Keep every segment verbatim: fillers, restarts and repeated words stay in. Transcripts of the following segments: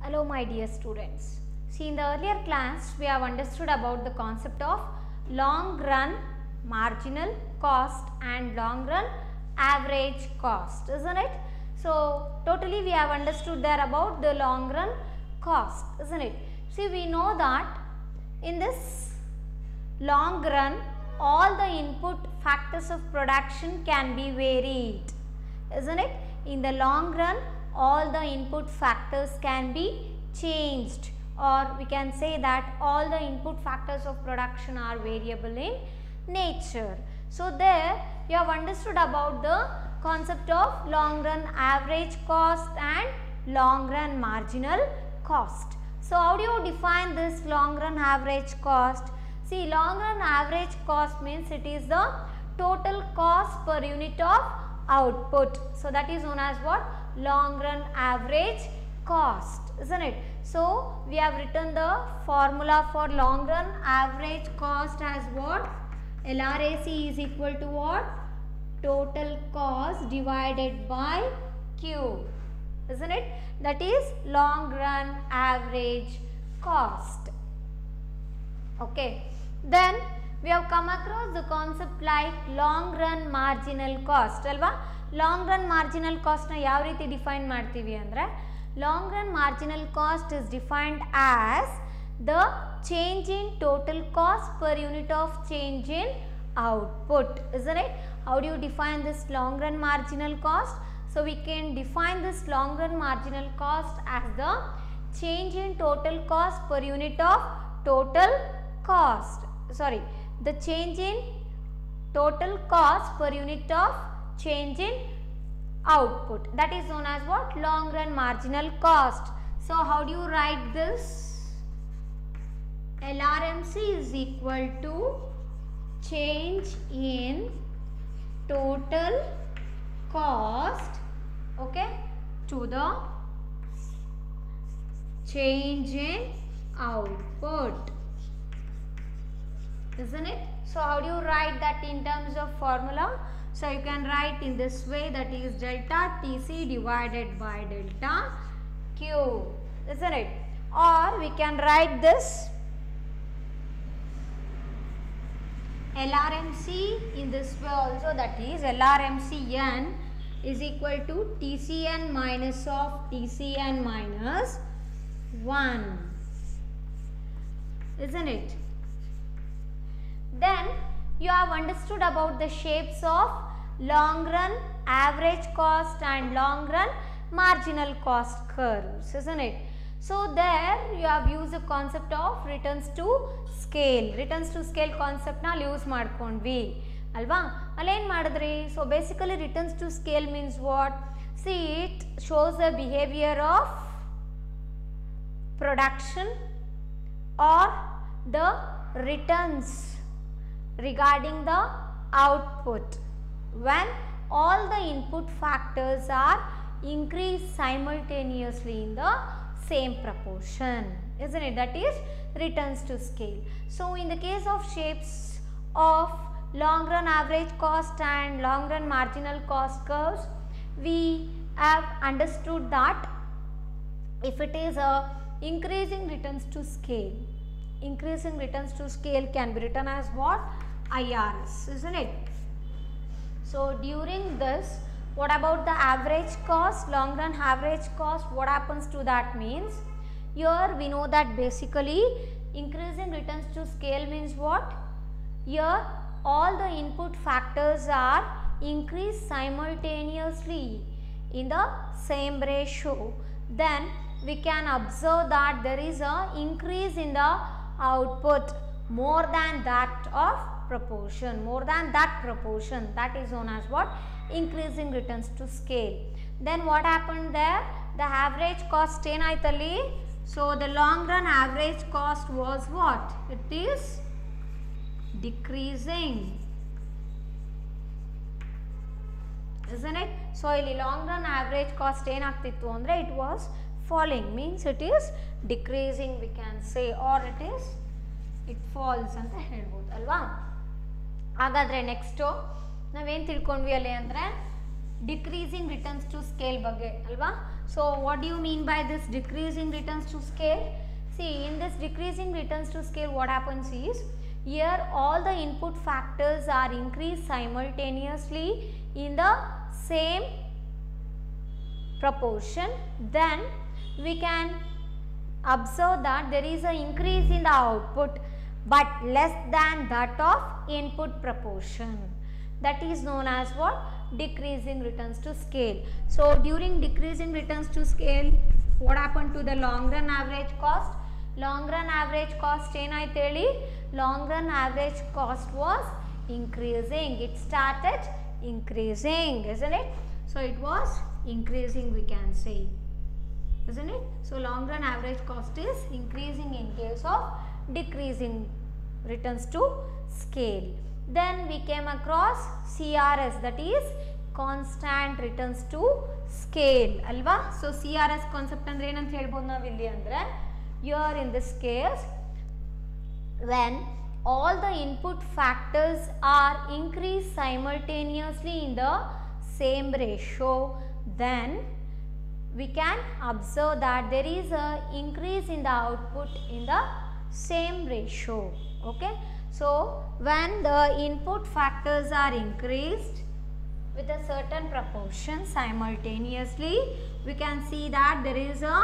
Hello my dear students. See, in the earlier class we have understood about the concept of long run marginal cost and long run average cost, isn't it? So totally we have understood there about the long run cost, isn't it? See, we know that in this long run all the input factors of production can be varied, isn't it? In the long run all the input factors can be changed, or we can say that all the input factors of production are variable in nature. So there you have understood about the concept of long run average cost and long run marginal cost. So how do you define this long run average cost? See, long run average cost means it is the total cost per unit of output. So that is known as what? Long run average cost, isn't it? So we have written the formula for long run average cost as what? L R A C is equal to what? Total cost divided by Q, isn't it? That is long run average cost. Okay. Then we have come across the concept like long run marginal cost, alva? Long run marginal cost na yav riti define martivi andre, long run marginal cost is defined as the change in total cost per unit of change in output, isn't it? How do you define this long run marginal cost? So we can define this long run marginal cost as the change in total cost per unit of total cost, sorry, the change in total cost per unit of change in output, that is known as what? Long run marginal cost. So how do you write this? L R M C is equal to change in total cost, okay, to the change in output, isn't it? So how do you write that in terms of formula? So you can write in this way, that is delta T C divided by delta Q, isn't it? Or we can write this L R M C in this way also, that is L R M C N is equal to T C N minus of T C N minus one, isn't it? Then you have understood about the shapes of long run average cost and long run marginal cost curves, isn't it? So there you have used the concept of returns to scale. Returns to scale concept na use madkondvi alva. Allen madidri? So basically returns to scale means what? See, it shows the behavior of production or the returns regarding the output when all the input factors are increased simultaneously in the same proportion, isn't it? That is returns to scale. So in the case of shapes of long run average cost and long run marginal cost curves, we have understood that if it is a increasing returns to scale, increasing returns to scale can be written as what? I R S, isn't it? So during this, what about the average cost, long run average cost? What happens to that means, here we know that basically increasing returns to scale means what? Here all the input factors are increased simultaneously in the same ratio. Then we can observe that there is a increase in the output more than that of proportion, more than that proportion, that is known as what? Increasing returns to scale. Then what happened there? The average cost enaitali. So the long run average cost was what? It is decreasing, isn't it? So ಇಲ್ಲಿ long run average cost enagtittu andre it was falling, means it is decreasing we can say, or it is it falls ಅಂತ ಹೇಳ್ಬೋದು ಅಲ್ವಾ. ಹಾಗಾದರೆ next ನಾವೇನು ತಿಳ್ಕೊಂಡ್ವಿ ಅಲ್ಲಿ ಅಂದರೆ decreasing returns to scale ಬಗ್ಗೆ ಅಲ್ವಾ. So what do you mean by this decreasing returns to scale? See, in this decreasing returns to scale, what happens is, here all the input factors are increased simultaneously in the same proportion. Then we can observe that there is an increase in the output but less than that of input proportion. That is known as what? Decreasing returns to scale. So during decreasing returns to scale, what happened to the long run average cost? Long run average cost ಏನಾಯ್ತು ಹೇಳಿ? Long run average cost was increasing. It started increasing, isn't it? So it was increasing, we can say, isn't it? So long run average cost is increasing in case of decreasing returns to scale. Then we came across C R S, that is constant returns to scale ಅಲ್ವಾ. So C R S concept ಅಂದ್ರೆ ಏನಂತ ಹೇಳ್ಬೋದು ನಾವು ಇಲ್ಲಿ ಅಂದ್ರೆ, here in this case, when all the input factors are increased simultaneously in the same ratio, then we can observe that there is a increase in the output in the same ratio. Okay, so when the input factors are increased with a certain proportion simultaneously, we can see that there is a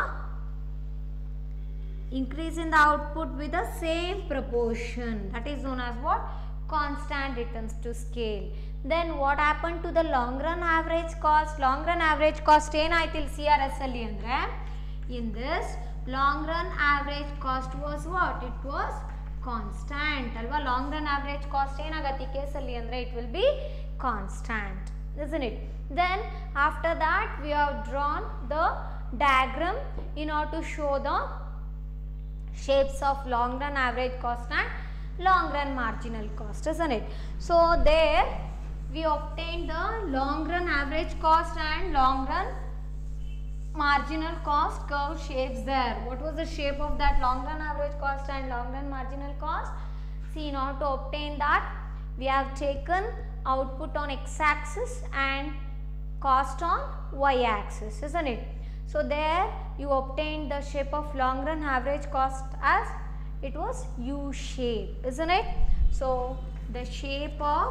increase in the output with the same proportion. That is known as what? Constant returns to scale. Then what happened to the long run average cost? Long run average cost ಏನಾಯ್ತು ಇಲ್ಲಿ C R S ಅಲ್ಲಿ ಅಂದ್ರೆ, in this long run average cost was what? It was constant ಅಲ್ವಾ. long run average cost ಏನಾಗತ್ತೆ ಈ ಕೇಸಲ್ಲಿ ಅಂದ್ರೆ, it will be constant, isn't it? Then after that we have drawn the diagram in order to show the shapes of long run average cost and long run marginal cost, isn't it? So there we obtained the long run average cost and long run marginal cost curve shapes there. What was the shape of that long run average cost and long run marginal cost? See, in order to obtain that, we have taken output on x axis and cost on y axis, isn't it? So there you obtained the shape of long run average cost as it was U shape, isn't it? So the shape of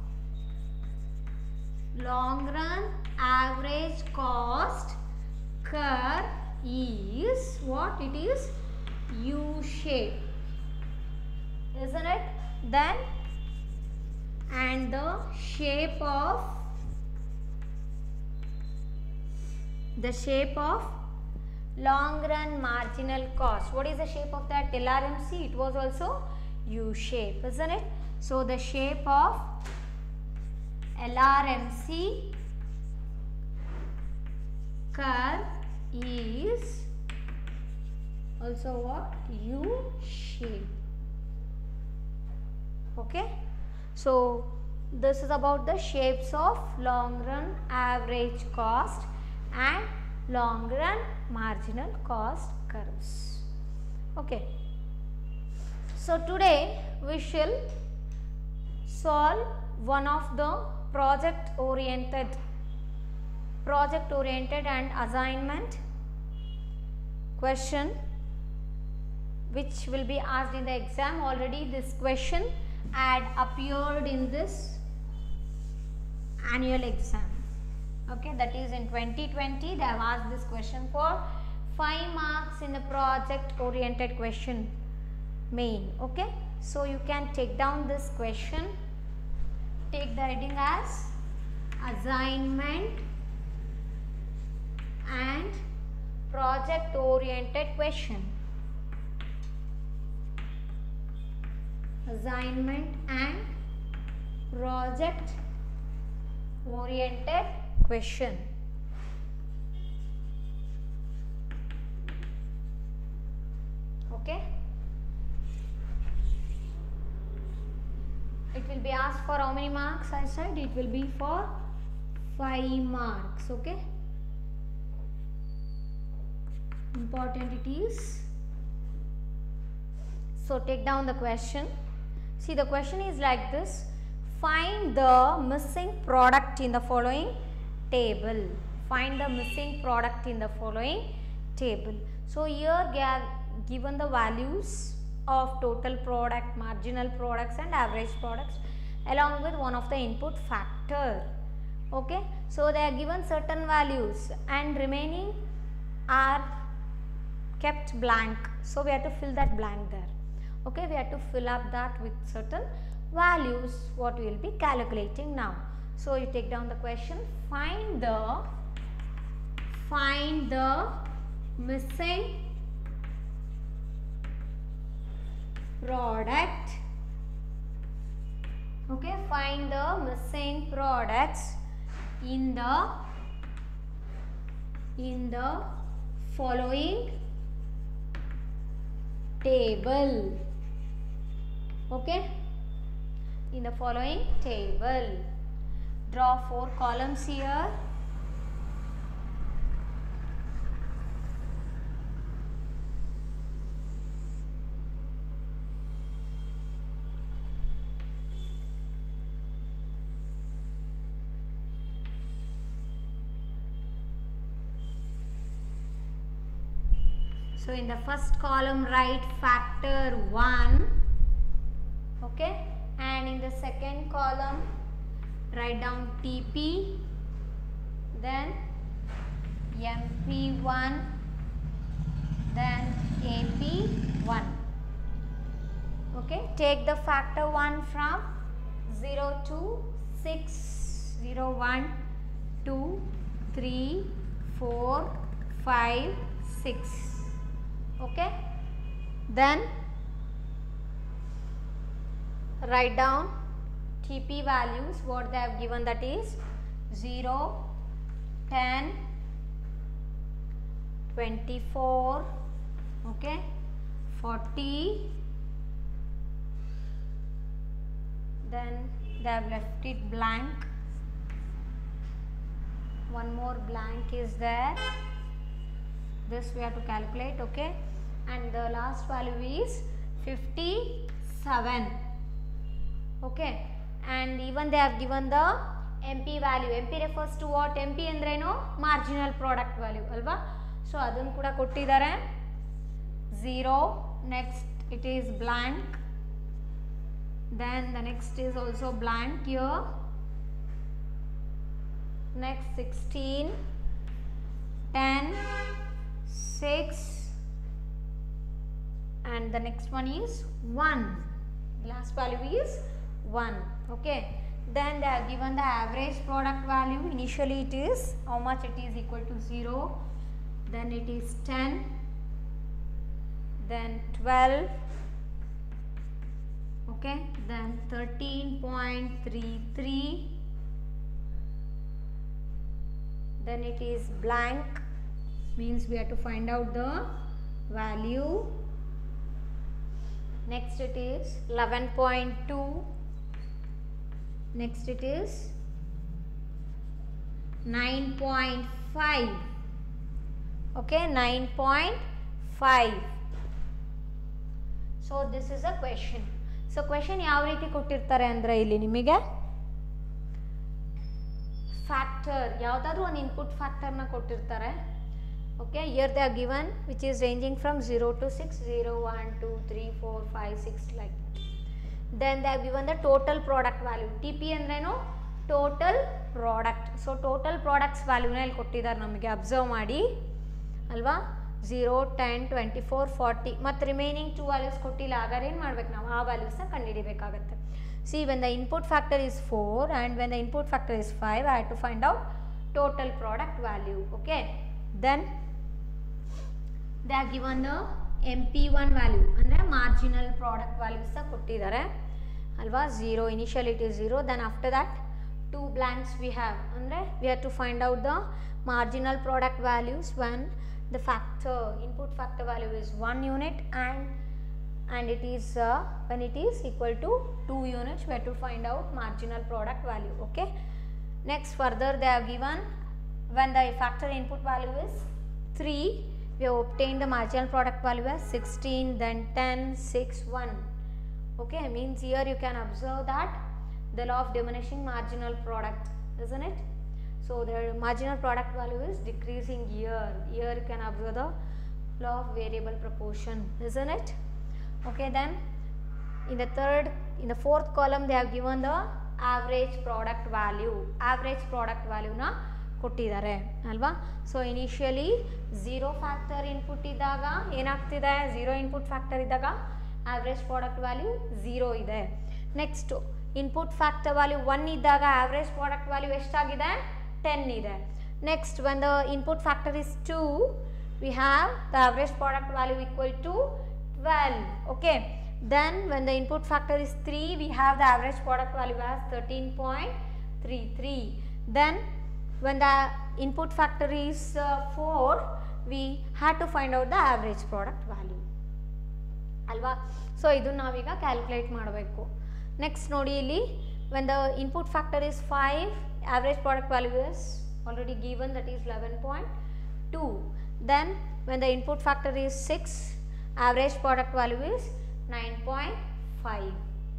long run average cost curve is what? It is U shape, isn't it? Then and the shape of the shape of long run marginal cost, what is the shape of that? L R M C, it was also U shape, isn't it? So the shape of L R M C curve is also what? U shape. Okay, so this is about the shapes of long run average cost and long run marginal cost curves. Okay, so today we shall solve one of the project oriented project oriented and assignment question which will be asked in the exam. Already this question had appeared in this annual exam. Okay, that is in twenty twenty they have asked this question for five marks in the project oriented question main. Okay, so you can take down this question, take the heading as assignment and project oriented question. Assignment and project oriented question. Okay, it will be asked for how many marks? I said it will be for five marks. Okay, important it is. So take down the question. See, the question is like this: find the missing product in the following table. Find the missing product in the following table. So here they are given the values of total product, marginal products and average products along with one of the input factor. Okay, so they are given certain values and remaining are kept blank, so we have to fill that blank there. Okay, we have to fill up that with certain values what we will be calculating now. So you take down the question, find the find the missing product. Okay, find the missing products in the in the following table. Okay, in the following table. Draw four columns here. So in the first column write factor one, okay, and in the second column write down T P, then M P one, then A P one. Okay, take the factor one from zero to six, zero, one, two, three, four, five, six. Okay, then write down T P values what they have given, that is zero, ten, twenty-four, okay, forty, then they have left it blank, one more blank is there, this we have to calculate, okay, and the last value is fifty-seven. Okay, and even they have given the M P value. M P refers to what? M P andreno marginal product value alva. So adunu kuda kottidare zero, next it is blank, then the next is also blank here, next sixteen, ten, six, and the next one is one. Last value is one. Okay, then they are given the average product value. Initially it is how much? It is equal to zero, then it is ten, then twelve, okay, then thirteen point three three, then it is blank, means we have to find out the value. Next it is eleven point two, next it is nine point five, okay, nine point five. So this is a question. So question ಯಾವ ರೀತಿ ಕೊಟ್ಟಿರ್ತಾರೆ ಅಂದ್ರೆ ಇಲ್ಲಿ ನಿಮಗೆ factor ಯಾವುದಾದ್ರೂ ಒಂದು input factor ನ ಕೊಟ್ಟಿರ್ತಾರೆ. Okay, here they are given which is ranging from zero to six, zero, one, two, three, four, five, six, like that. Then they have given the total product value. T P andreno total product. So total products value na illi kottidare namage, observe ಮಾಡಿ ಅಲ್ವಾ, zero, ten, twenty-four, forty ಮತ್ತು remaining two values ಕೊಟ್ಟಿಲ್ಲ. ಹಾಗಾದ್ರೆ ಏನು ಮಾಡಬೇಕು ನಾವು? ಆ values ನ ಕಂಡುಹಿಡಿಯಬೇಕಾಗುತ್ತೆ. See, when the input factor is four and when the input factor is five, I have to find out total product value. Okay, then they are given the M P one value ಅಂದರೆ marginal product values ಕೊಟ್ಟಿದ್ದಾರೆ ಅಲ್ವಾ. zero, initially it is zero, then after that two blanks we have, ಅಂದರೆ we have to find out the marginal product values when the factor input factor value is one unit and and it is uh, when it is equal to two units, we have to find out marginal product value. Okay, next further they have given when the factor input value is three, we have obtained the marginal product value as sixteen, then ten, six, one. Okay, means here you can observe that the law of diminishing marginal product, isn't it? So So the marginal product value is decreasing here. Here you can observe the law of variable proportion, isn't it? Okay, then in the third, in the fourth column they have given the average product value. Average product value na ಕೊಟ್ಟಿದ್ದಾರೆ ಅಲ್ವಾ. So initially zero factor input ಇದ್ದಾಗ ಏನಾಗ್ತಿದೆ, zero input factor ಇದ್ದಾಗ average product value zero ಇದೆ. Next input factor value one ಇದ್ದಾಗ average product value ಎಷ್ಟಾಗಿದೆ, ten ಇದೆ. Next when the input factor is two, we have the average product value equal to twelve. Okay, then when the input factor is three, we have the average product value as thirteen point three three. Then when the input factor is uh, four, we had to find out the average product value alva. So idu navega calculate ಮಾಡಬೇಕು. Next ನೋಡಿ ಇಲ್ಲಿ when the input factor is five, average product value is already given, that is eleven point two. Then when the input factor is six, average product value is nine point five.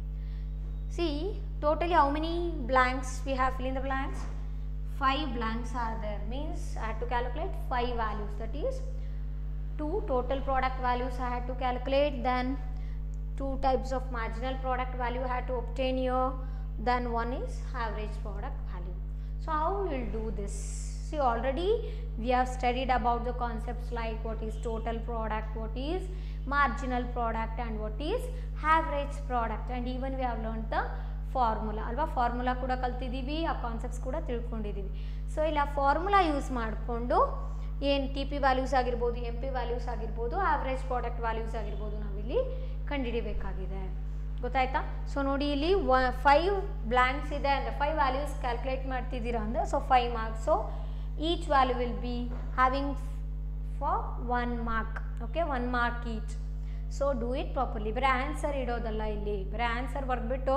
See totally how many blanks we have, fill in the blanks. Five blanks are there, means I had to calculate five values, that is two total product values I had to calculate, then two types of marginal product value I had to obtain here, then one is average product value. So how we will do this? See already we have studied about the concepts like what is total product, what is marginal product and what is average product, and even we have learned the formula ಅಲ್ವಾ. Formula ಕೂಡ ಕಲ್ತಿದ್ದೀವಿ, ಆ concepts ಕೂಡ ತಿಳ್ಕೊಂಡಿದ್ದೀವಿ. So ಇಲ್ಲಿ ಆ formula use ಮಾಡಿಕೊಂಡು ಏನು T P values ಆಗಿರ್ಬೋದು, ಎಮ್ ಪಿ ವ್ಯಾಲ್ಯೂಸ್ ಆಗಿರ್ಬೋದು, ಆವ್ರೇಜ್ ಪ್ರಾಡಕ್ಟ್ ವ್ಯಾಲ್ಯೂಸ್ ಆಗಿರ್ಬೋದು ನಾವಿಲ್ಲಿ ಕಂಡುಹಿಡಿಬೇಕಾಗಿದೆ. ಗೊತ್ತಾಯ್ತಾ? ಸೊ ನೋಡಿ ಇಲ್ಲಿ ವ ಫೈವ್ ಬ್ಲ್ಯಾಂಕ್ಸ್ ಇದೆ ಅಂದರೆ ಫೈವ್ ವ್ಯಾಲ್ಯೂಸ್ ಕ್ಯಾಲ್ಕುಲೇಟ್ ಮಾಡ್ತಿದ್ದೀರಾ ಅಂದರೆ so five marks. So each value will be having for one mark. Okay, one mark each. So do it properly. ಬರೀ ಆನ್ಸರ್ ಇಡೋದಲ್ಲ, ಇಲ್ಲಿ ಬರೀ ಆನ್ಸರ್ ಬರೆದ್ಬಿಟ್ಟು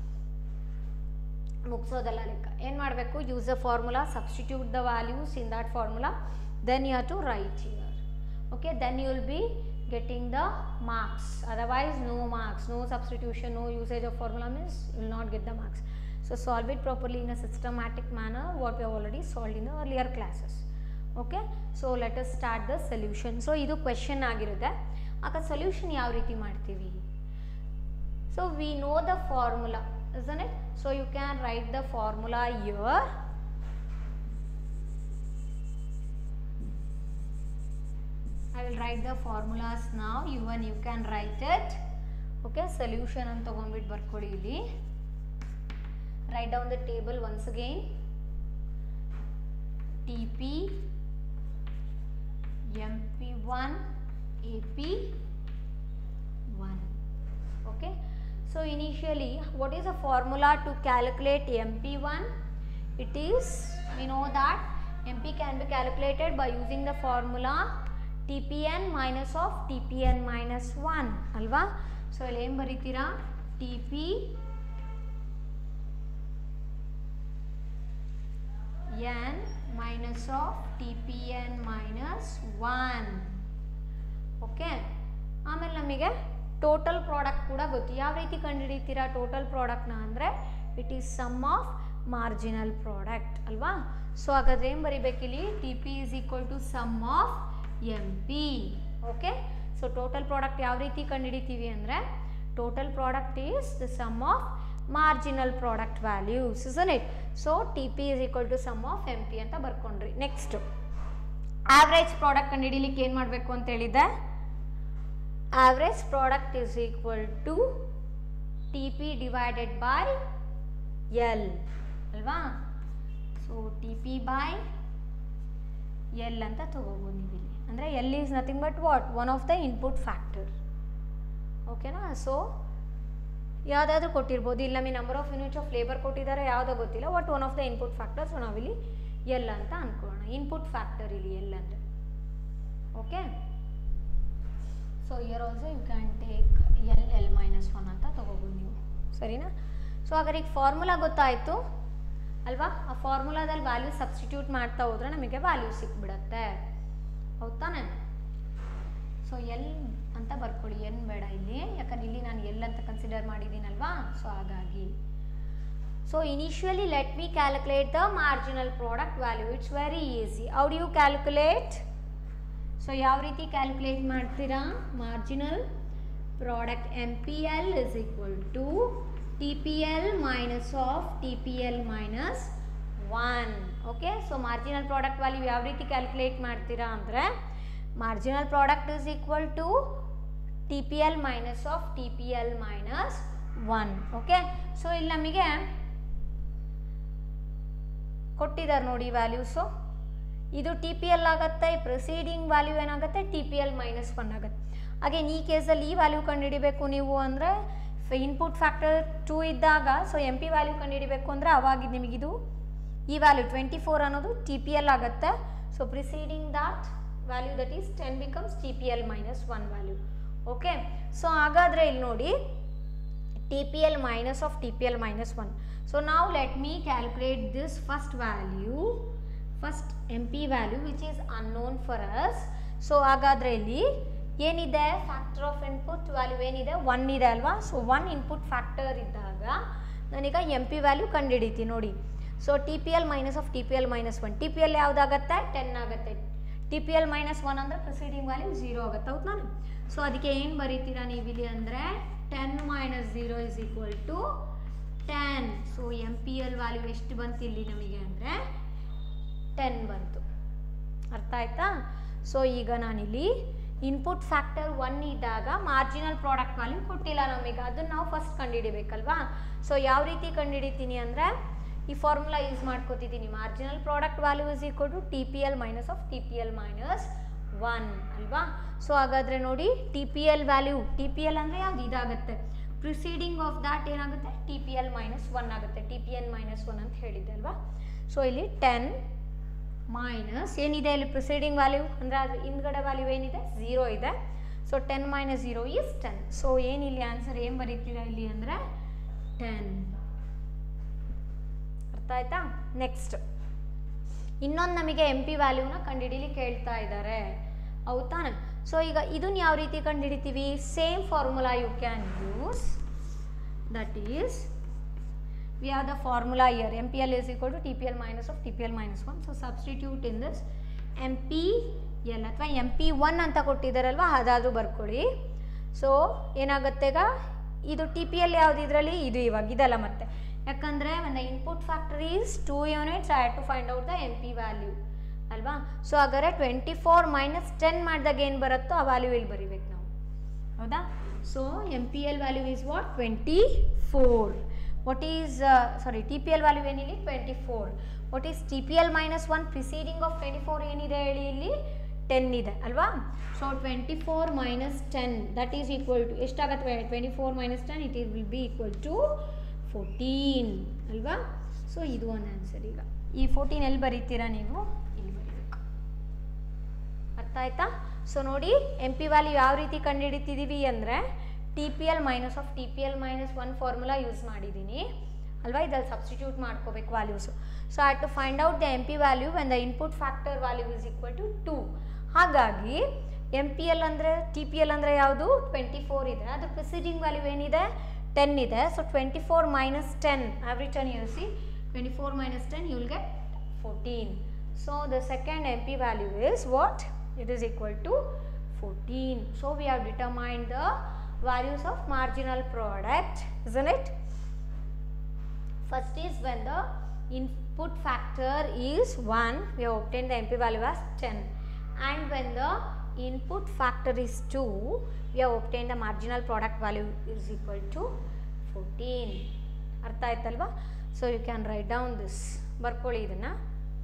ಮುಗಿಸೋದಲ್ಲ ಲೆಕ್ಕ. ಏನು ಮಾಡಬೇಕು, use the formula, substitute the values in that formula, then you have to write here. Okay, then you will be getting the marks, otherwise no marks, no substitution, no usage of formula means you will not get the marks. So solve it properly in a systematic manner, what we have already solved in the earlier classes. Okay, so let us start the solution. So idu question ಆಗಿರುತ್ತೆ, ಆಗ solution ಯಾವ ರೀತಿ ಮಾಡ್ತೀವಿ. So we know the formula, isn't it? So you can write the formula here. I will write the formulas now, even you can write it. Okay, solution ಅಂತ ತಗೊಂಡ್ಬಿಟ್ಟು ಬರ್ಕೊಳ್ಳಿ ಇಲ್ಲಿ. Write down the table once again. T P, M P one, A P one. Okay, so initially what is the formula to calculate M P one? It is, we know that M P can be calculated by using the formula T P n minus of T P n minus one alva. So ಇಲ್ಲಿ ಏನು ಬರೀತೀರಾ, T P n minus of T P n minus one. Okay, ಆಮೇಲೆ ನಮಗೆ total product ಕೂಡ ಗೊತ್ತು. ಯಾವ ರೀತಿ ಕಂಡುಹಿಡಿತೀರಾ total ಪ್ರಾಡಕ್ಟ್ನ ಅಂದರೆ it is sum of marginal product ಅಲ್ವಾ. ಸೊ ಹಾಗಾದ್ರೆ ಏನು ಬರೀಬೇಕಿಲ್ಲಿ, T P is equal to sum of M P. Okay, so total product ಯಾವ ರೀತಿ ಕಂಡುಹಿಡಿತೀವಿ ಅಂದರೆ total product is the sum of marginal product values, isn't it? So T P is equal to sum of M P ಅಂತ ಬರ್ಕೊಂಡ್ರಿ. Next average product ಕಂಡುಹಿಡಿಲಿಕ್ಕೆ ಏನು ಮಾಡಬೇಕು ಅಂತ ಹೇಳಿದ್ದೆ, average product is equal to T P divided by L ಅಲ್ವಾ. So T P by L ಅಂತ ತಗೋಬೋದು ನೀವು ಇಲ್ಲಿ. ಅಂದರೆ L is nothing but what, one of the input factor. ಓಕೆನಾ. ಸೊ ಯಾವುದಾದ್ರೂ ಕೊಟ್ಟಿರ್ಬೋದು, ಇಲ್ಲ ಮೀ number of units of labour ಕೊಟ್ಟಿದ್ದಾರೆ, ಯಾವುದೋ ಗೊತ್ತಿಲ್ಲ, but one of the input factor. So ನಾವಿಲ್ಲಿ ಎಲ್ ಅಂತ ಅಂದ್ಕೊಳ್ಳೋಣ, ಇನ್ಪುಟ್ ಫ್ಯಾಕ್ಟರ್ ಇಲ್ಲಿ ಎಲ್ ಅಂದರೆ. Okay, so here also you can take L L minus one ಅಂತ ತಗೋಬೋದು ನೀವು, ಸರಿನಾ. ಸೊ ಹಾಗಾದ್ರೆ ಈಗ ಫಾರ್ಮುಲಾ ಗೊತ್ತಾಯಿತು ಅಲ್ವಾ. ಆ ಫಾರ್ಮುಲಾದಲ್ಲಿ ವ್ಯಾಲ್ಯೂ ಸಬ್ಸ್ಟಿಟ್ಯೂಟ್ ಮಾಡ್ತಾ ಹೋದ್ರೆ ನಮಗೆ ವ್ಯಾಲ್ಯೂ ಸಿಕ್ಬಿಡತ್ತೆ, ಹೌದಾನೆ. ಸೊ ಎಲ್ ಅಂತ ಬರ್ಕೊಳ್ಳಿ, ಎನ್ ಬೇಡ ಇಲ್ಲಿ, ಯಾಕಂದ್ರೆ ಇಲ್ಲಿ ನಾನು ಎಲ್ ಅಂತ ಕನ್ಸಿಡರ್ ಮಾಡಿದ್ದೀನಲ್ವಾ. ಸೊ ಹಾಗಾಗಿ So initially let me calculate the marginal product value. It's very easy. How do you calculate? So ಯಾವ ರೀತಿ ಕ್ಯಾಲ್ಕುಲೇಟ್ ಮಾಡ್ತೀರಾ? Marginal product M P L is equal to T P L minus of T P L minus one. Okay, so marginal product value ಯಾವ ರೀತಿ calculate ಮಾಡ್ತೀರಾ ಅಂದರೆ marginal product is equal to T P L minus of T P L minus one. Okay, so ಇಲ್ಲಿ ನಮಗೆ ಕೊಟ್ಟಿದ್ದಾರೆ ನೋಡಿ values. ಇದು T P L ಆಗುತ್ತೆ, ಪ್ರಿಸೀಡಿಂಗ್ ವ್ಯಾಲ್ಯೂ ಏನಾಗುತ್ತೆ T P L minus one ಆಗುತ್ತೆ. ಅಗೇನ್ ಈ ಕೇಸಲ್ಲಿ ಈ ವ್ಯಾಲ್ಯೂ ಕಂಡುಹಿಡಿಬೇಕು ನೀವು ಅಂದರೆ ಇನ್ಪುಟ್ ಫ್ಯಾಕ್ಟರ್ ಟೂ ಇದ್ದಾಗ ಸೊ ಎಮ್ ಪಿ ವ್ಯಾಲ್ಯೂ ಕಂಡುಹಿಡಿಬೇಕು ಅಂದರೆ ಅವಾಗ ನಿಮಗಿದು ಈ ವ್ಯಾಲ್ಯೂ ಟ್ವೆಂಟಿ ಫೋರ್ ಅನ್ನೋದು ಟಿ ಪಿ ಎಲ್ ಆಗುತ್ತೆ. So preceding that value that is ten becomes T P L minus one value. Okay, so ಹಾಗಾದರೆ ಇಲ್ಲಿ ನೋಡಿ T P L minus of T P L minus one. So now let me calculate this first value, first M P value which is unknown for us. So ಹಾಗಾದರೆ ಇಲ್ಲಿ ಏನಿದೆ factor of input value ಏನಿದೆ one ಇದೆ ಅಲ್ವಾ. So one input factor ಇದ್ದಾಗ ನಾನೀಗ M P value ಕಂಡುಹಿಡಿತೀನಿ ನೋಡಿ. So T P L minus of T P L minus one, T P L ಯಾವುದಾಗತ್ತೆ ಟೆನ್ ಆಗುತ್ತೆ, T P L minus one ಅಂದರೆ ಪ್ರಿಸೀಡಿಂಗ್ ವ್ಯಾಲ್ಯೂ ಝೀರೋ ಆಗುತ್ತೆ. ಹೌದು ನಾನು ಸೊ ಅದಕ್ಕೆ ಏನು ಬರೀತೀರಾ ನೀವಿಲ್ಲಿ ಅಂದರೆ ten minus zero is equal to ten. So M P L value ಎಷ್ಟು ಬಂತು ಇಲ್ಲಿ ನಮಗೆ ಅಂದರೆ ಟೆನ್ ಬಂತು. ಅರ್ಥ ಆಯ್ತಾ? ಸೊ ಈಗ ನಾನಿಲ್ಲಿ ಇನ್ಪುಟ್ ಫ್ಯಾಕ್ಟರ್ ಒನ್ ಇದ್ದಾಗ ಮಾರ್ಜಿನಲ್ ಪ್ರಾಡಕ್ಟ್ ವ್ಯಾಲ್ಯೂ ಕೊಟ್ಟಿಲ್ಲ ನಮಗೆ, ಅದನ್ನು ನಾವು ಫಸ್ಟ್ ಕಂಡುಹಿಡಿಬೇಕಲ್ವಾ. ಸೊ ಯಾವ ರೀತಿ ಕಂಡುಹಿಡಿತೀನಿ ಅಂದರೆ ಈ ಫಾರ್ಮುಲಾ ಯೂಸ್ ಮಾಡ್ಕೋತಿದ್ದೀನಿ. Marginal product value is equal to T P L minus of T P L minus one ಅಲ್ವಾ. ಸೊ ಹಾಗಾದರೆ ನೋಡಿ T P L value, T P L ಅಂದರೆ ಯಾವುದು ಇದಾಗುತ್ತೆ, ಪ್ರಿಸೀಡಿಂಗ್ ಆಫ್ ದ್ಯಾಟ್ ಏನಾಗುತ್ತೆ T P L minus one ಆಗುತ್ತೆ, T P L minus one ಅಂತ ಹೇಳಿದ್ದೆ ಅಲ್ವಾ. ಸೊ ಇಲ್ಲಿ ಟೆನ್ ಮೈನಸ್ ಏನಿದೆ ಇಲ್ಲಿ ಪ್ರಿಸೀಡಿಂಗ್ ವ್ಯಾಲ್ಯೂ ಅಂದರೆ ಅದ್ರ ಹಿಂದ್ಗಡೆ ವ್ಯಾಲ್ಯೂ ಏನಿದೆ ಝೀರೋ ಇದೆ. So ten minus zero is ten. So ಏನಿಲ್ಲಿ ಆನ್ಸರ್ ಏನು ಬರೀತೀರಾ ಇಲ್ಲಿ ಅಂದರೆ ಟೆನ್. ಅರ್ಥ ಆಯ್ತಾ? ನೆಕ್ಸ್ಟ್ ಇನ್ನೊಂದು ನಮಗೆ ಎಮ್ ಪಿ ವ್ಯಾಲ್ಯೂನ ಕಂಡುಹಿಡೀಲಿಕ್ಕೆ ಹೇಳ್ತಾ ಇದ್ದಾರೆ, ಹೌದಾ. ಸೊ ಈಗ ಇದನ್ನು ಯಾವ ರೀತಿ ಕಂಡುಹಿಡಿತೀವಿ? Same formula you can use, that is we have the formula here, M P L is equal to T P L minus of T P L minus one. So substitute in this M P L ಅಥವಾ M P one ಅಂತ ಕೊಟ್ಟಿದ್ದಾರಲ್ವ ಅದಾದರೂ ಬರ್ಕೊಳ್ಳಿ. So ಏನಾಗುತ್ತೆ ಈಗ ಇದು T P L ಯಾವುದು ಇದರಲ್ಲಿ ಇದು ಇವಾಗ ಇದಲ್ಲ ಮತ್ತೆ, ಯಾಕಂದರೆ when the input factor is two units I had to find out the M P value ಅಲ್ವಾ. ಸೊ ಹಾಗಾದರೆ ಟ್ವೆಂಟಿ ಫೋರ್ ಮೈನಸ್ ಟೆನ್ ಮಾಡಿದಾಗ ಏನು ಬರುತ್ತೋ ಆ ವ್ಯಾಲ್ಯೂ ಇಲ್ಲಿ ಬರಿಬೇಕು ನಾವು, ಹೌದಾ. So M P L value is what twenty four. what is uh, sorry T P L value ಏನಿಲ್ಲಿ twenty four. what is T P L minus one preceding of twenty four ಏನಿದೆ ಹೇಳಿ ಇಲ್ಲಿ ten ಇದೆ ಅಲ್ವಾ. So twenty four minus ten that is equal to ಎಷ್ಟಾಗುತ್ತೆ twenty four minus ten it will be equal to fourteen ಅಲ್ವಾ. So ಇದು ಒಂದು answer. ಈಗ ಈ ಫೋರ್ಟೀನ್ ಎಲ್ಲಿ ಬರೀತೀರಾ ನೀವು ಇಲ್ಲಿ ಬರೀಬೇಕು. ಅರ್ಥ ಆಯ್ತಾ? ಸೊ ನೋಡಿ ಎಮ್ ಪಿ ವ್ಯಾಲ್ಯೂ ಯಾವ ರೀತಿ ಕಂಡುಹಿಡಿತಿದ್ದೀವಿ ಅಂದರೆ T P L minus of T P L minus one formula use ಮಾಡಿದ್ದೀನಿ ಅಲ್ವಾ. ಇದ್ರಲ್ಲಿ ಸಬ್ಸ್ಟಿಟ್ಯೂಟ್ ಮಾಡ್ಕೋಬೇಕು values. So I had to find out the M P value when the input factor value is equal to two. ಹಾಗಾಗಿ M P L ಅಂದರೆ T P L ಅಂದರೆ ಯಾವುದು twenty four ಇದೆ, ಅದ್ರ ಪ್ರಿಸೀಡಿಂಗ್ ವ್ಯಾಲ್ಯೂ ಏನಿದೆ ten ಇದೆ. So twenty four minus ten every ten you see twenty four minus ten you will get fourteen. So the second M P value is what it is equal to fourteen. So we have determined the values of marginal product, isn't it? First is when the input factor is one we have obtained the M P value as ten, and when the input factor is two we have obtained the marginal product value is equal to fourteen. ಅರ್ಥ ಆಯ್ತಲ್ವಾ. So you can write down this, ಬರ್ಕೊಳ್ಳಿ ಇದನ್ನು.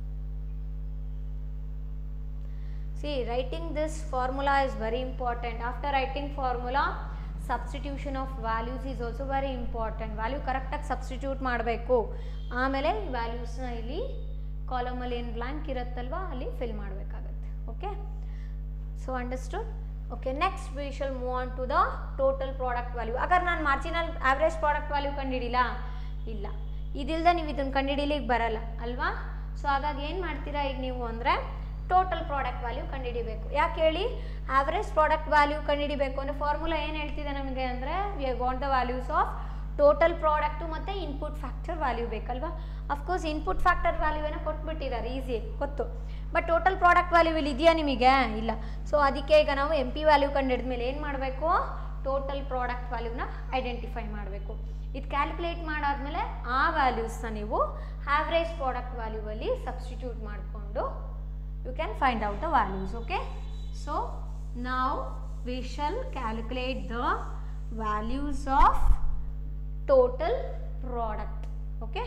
See, writing this formula is very important. After writing formula substitution of values is also very important. Value ಕರೆಕ್ಟಾಗಿ substitute ಮಾಡಬೇಕು. ಆಮೇಲೆ ಈ ವ್ಯಾಲ್ಯೂಸ್ನ ಇಲ್ಲಿ ಕಾಲಮಲ್ಲಿ ಏನು ಬ್ಲ್ಯಾಂಕ್ ಇರುತ್ತಲ್ವ ಅಲ್ಲಿ ಫಿಲ್ ಮಾಡಬೇಕಾಗತ್ತೆ. Okay, so understood. Okay, next we shall move on to the total product value. ಅಗರ್ ನಾನು ಮಾರ್ಜಿನಲ್ ಆವ್ರೇಜ್ ಪ್ರಾಡಕ್ಟ್ ವ್ಯಾಲ್ಯೂ ಕಂಡುಹಿಡಿಲ್ಲ, ಇಲ್ಲ ಇದಿಲ್ಲದೆ ನೀವು ಇದನ್ನು ಕಂಡುಹಿಡಿಲಿಕ್ಕೆ ಬರಲ್ಲ ಅಲ್ವಾ. ಸೊ ಹಾಗಾಗಿ ಏನು ಮಾಡ್ತೀರಾ ಈಗ ನೀವು ಅಂದರೆ ಟೋಟಲ್ ಪ್ರಾಡಕ್ಟ್ ವ್ಯಾಲ್ಯೂ ಕಂಡುಹಿಡಿಬೇಕು. ಯಾಕೆ ಹೇಳಿ, ಆವ್ರೇಜ್ ಪ್ರಾಡಕ್ಟ್ ವ್ಯಾಲ್ಯೂ ಕಂಡುಹಿಡಿಬೇಕು ಅಂದರೆ ಫಾರ್ಮುಲಾ ಏನು ಹೇಳ್ತಿದೆ ನಮಗೆ ಅಂದರೆ we have got the values of total product ಮತ್ತು ಇನ್ಪುಟ್ ಫ್ಯಾಕ್ಟರ್ ವ್ಯಾಲ್ಯೂ ಬೇಕಲ್ವಾ. ಅಫ್ಕೋರ್ಸ್ ಇನ್ಪುಟ್ ಫ್ಯಾಕ್ಟರ್ ವ್ಯಾಲ್ಯೂನ ಕೊಟ್ಬಿಟ್ಟಿದ್ದಾರೆ, ಈಸಿ ಗೊತ್ತು. ಬಟ್ ಟೋಟಲ್ ಪ್ರಾಡಕ್ಟ್ ವ್ಯಾಲ್ಯೂ ಇಲ್ಲಿ ಇದೆಯಾ ನಿಮಗೆ? ಇಲ್ಲ. ಸೊ ಅದಕ್ಕೆ ಈಗ ನಾವು ಎಮ್ ಪಿ ವ್ಯಾಲ್ಯೂ ಕಂಡು ಹಿಡಿದ್ಮೇಲೆ ಏನು ಮಾಡಬೇಕು? ಟೋಟಲ್ ಪ್ರಾಡಕ್ಟ್ ವ್ಯಾಲ್ಯೂನ ಐಡೆಂಟಿಫೈ ಮಾಡಬೇಕು. ಇದು ಕ್ಯಾಲ್ಕುಲೇಟ್ ಮಾಡಾದ್ಮೇಲೆ ಆ ವ್ಯಾಲ್ಯೂಸ್ನ ನೀವು ಆವ್ರೇಜ್ ಪ್ರಾಡಕ್ಟ್ ವ್ಯಾಲ್ಯೂವಲ್ಲಿ ಸಬ್ಸ್ಟಿಟ್ಯೂಟ್ ಮಾಡಿಕೊಂಡು you can find out the values. Okay, so ನಾವು we shall calculate the values of total product. Okay,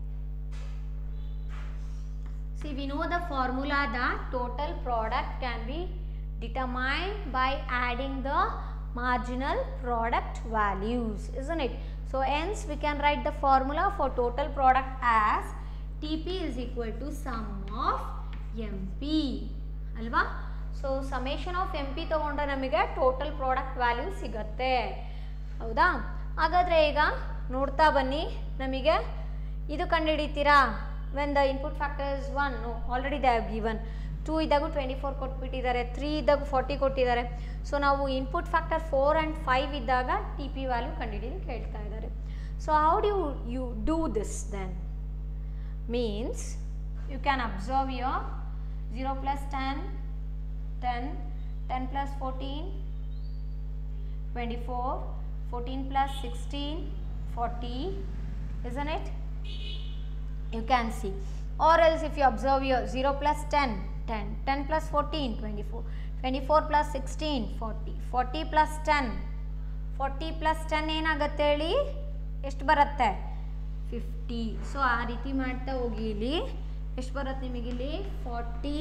see, we know the formula that total product can be determined by adding the marginal product values, isn't it? So hence we can write the formula for total product as T P is equal to sum of M P alva. So summation of M P ತಗೊಂಡ್ರೆ ನಮಗೆ total product value ಸಿಗುತ್ತೆ, ಹೌದಾ? ಹಾಗಾದರೆ ಈಗ ನೋಡ್ತಾ ಬನ್ನಿ, ನಮಗೆ ಇದು ಕಂಡುಹಿಡಿತೀರಾ? When the input factor is one, already they have given. Two ಇದ್ದಾಗೂ ಟ್ವೆಂಟಿ ಫೋರ್ ಕೊಟ್ಬಿಟ್ಟಿದ್ದಾರೆ, ತ್ರೀ ಇದ್ದಾಗ ಫಾರ್ಟಿ ಕೊಟ್ಟಿದ್ದಾರೆ. ಸೊ ನಾವು input factor four and five ಇದ್ದಾಗ ಟಿ ಪಿ ವ್ಯಾಲ್ಯೂ ಕಂಡುಹಿಡಿದು ಕೇಳ್ತಾ ಇದ್ದಾರೆ. So how do you you do this then? Means you can observe your zero plus ten, ten, ten plus fourteen, twenty four, fourteen plus sixteen, forty, isn't it? You can see. Or else if you observe your zero plus ten, ten, ten plus fourteen, twenty-four, twenty-four plus sixteen, forty, forty plus ten, forty plus ten ಏನಾಗುತ್ತೆ ಹೇಳಿ? ಎಷ್ಟು ಬರುತ್ತೆ? Fifty. So ಆ ರೀತಿ ಮಾಡ್ತಾ ಹೋಗಿ ಇಲ್ಲಿ ಎಷ್ಟು ಬರುತ್ತೆ ನಿಮಗಿಲ್ಲಿ? ಫಾರ್ಟಿ